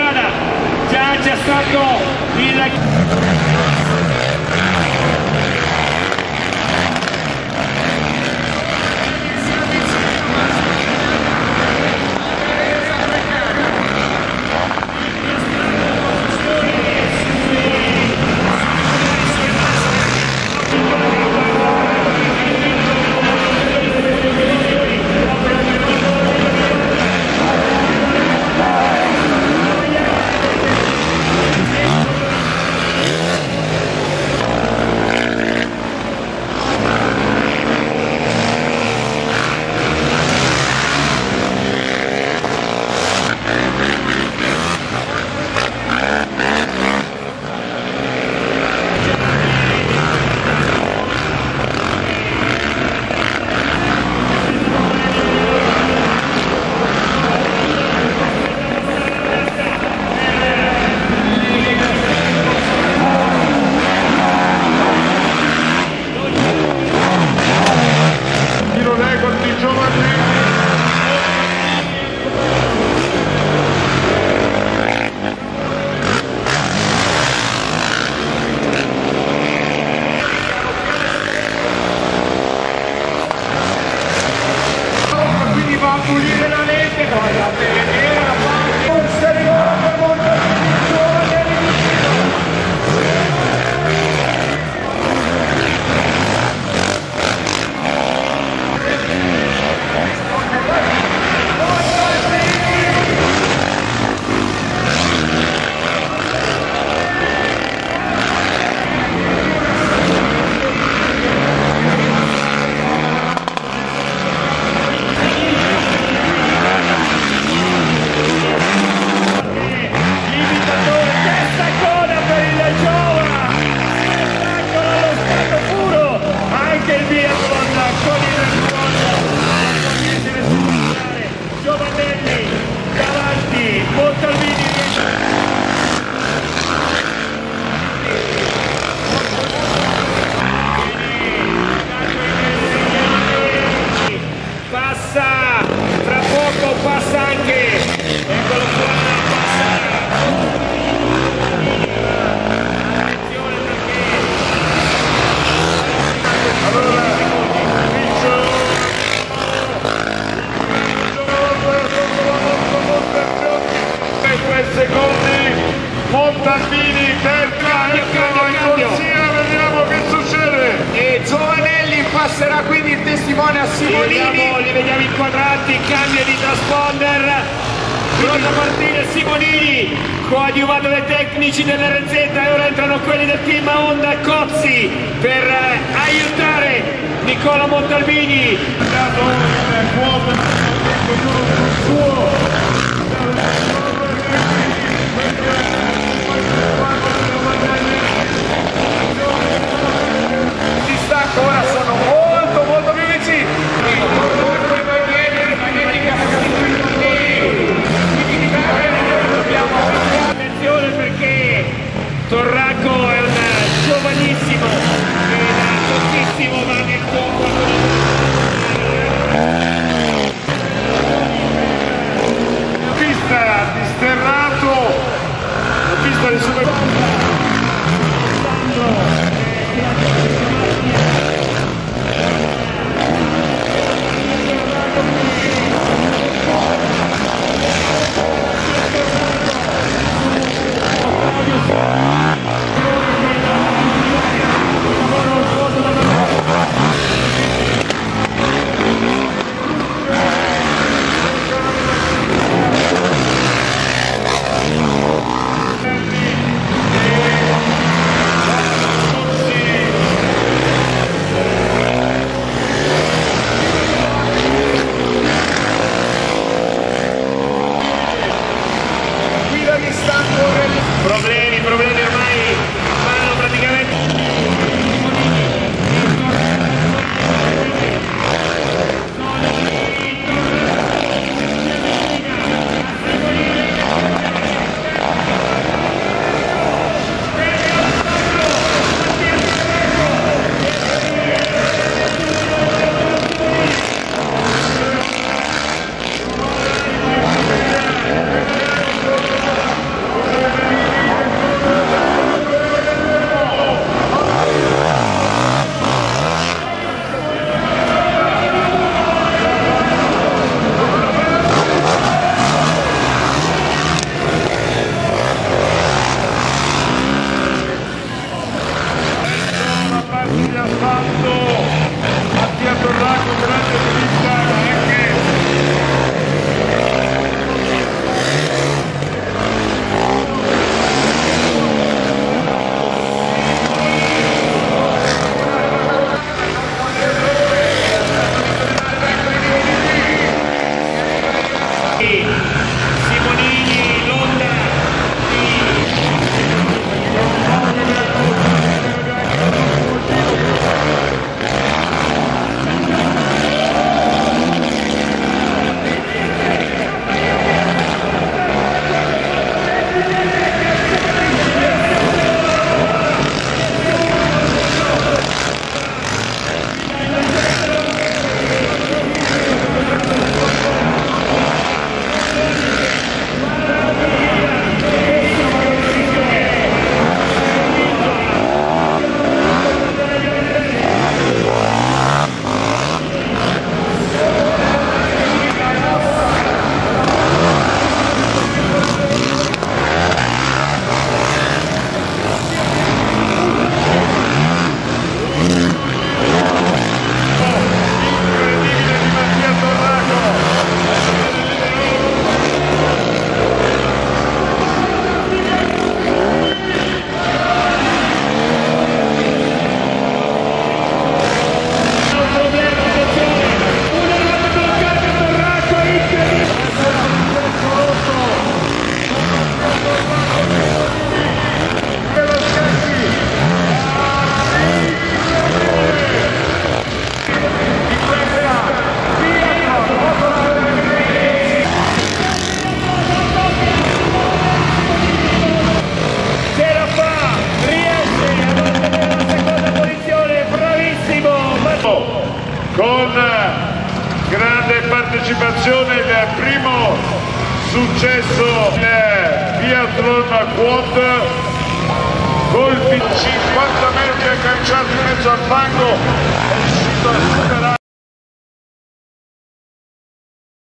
strada, già c'è stato il... Montalbini per Carlo in corsia, vediamo che succede. E Giovanelli passerà quindi il testimone a Simonini. Li vediamo inquadrati, cambio di transponder, pronto a partire Simonini, coadiuvato dai tecnici dell'RZ, e ora entrano quelli del team Honda Cozzi per aiutare Nicola Montalbini. Ora sono molto più vicini. Attenzione perché Torraco è un giovanissimo che da pochissimo va nel fuoco. Pista di sterrato, la pista di super... Problemi ormai vanno praticamente. con grande partecipazione, il primo successo in biathlon quad, colpi 50 metri agganciati in mezzo al fango, è uscito